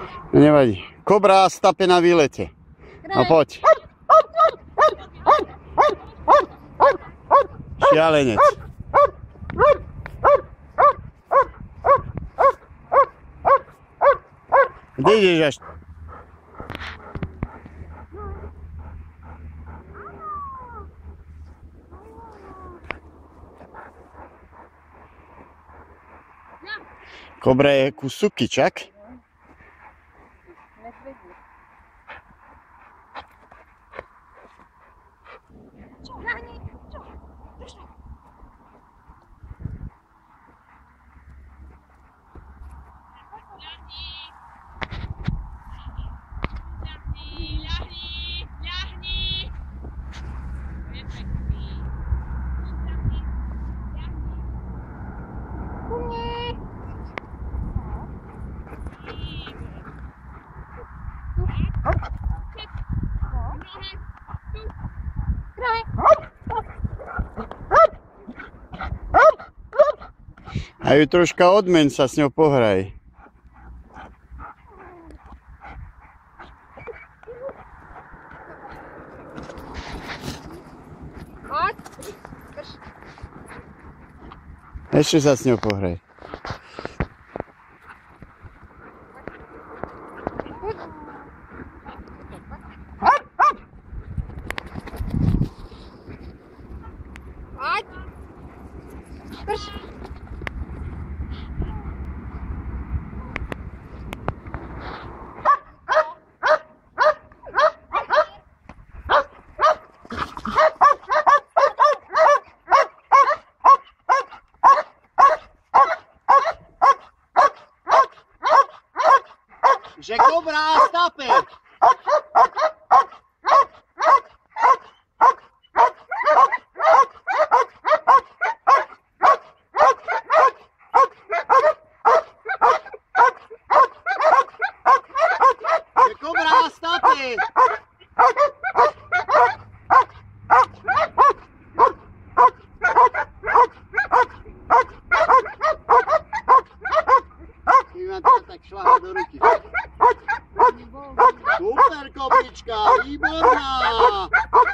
Nevadí. Kobra stape na výlete. No poď. Šialenec. Kde ideš až? Kobra je kus sukyčak. A ju troška odmen, sa s ňou pohraj. Ešte sa s ňou pohraj. Že kobra stape! Že kobra stape! Ty ma to tak šľahá do ruky. Super koblička, výborná!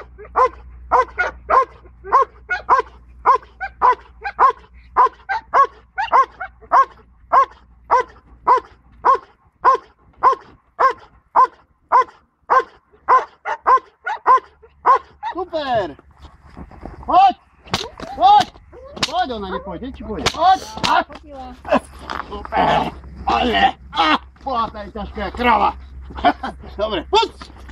Super! Poď! Poď! Poď, ona nepôjde, či pôjde? Poď! Super! Ale! Bola to aj ťažká krava! Dobre, poď!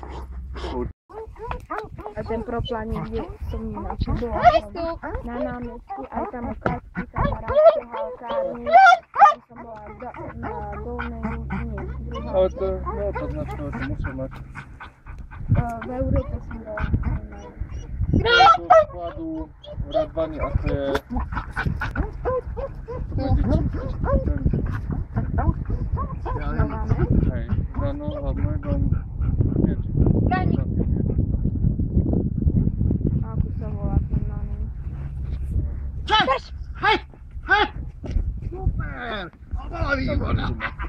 A ten proplánik, kde som načal na námestí, aj tam u Katky, kamarátke, halkárni, som bola na dolnej, nie, Ale to neopoznačilo, to musím mať. v Európe som bola. Do skladu Radvany a to je... Hej, Dano a mojego... Dani! Ako sa volá ten námest? Čas! Hej! Hej! Super! To bola výborná!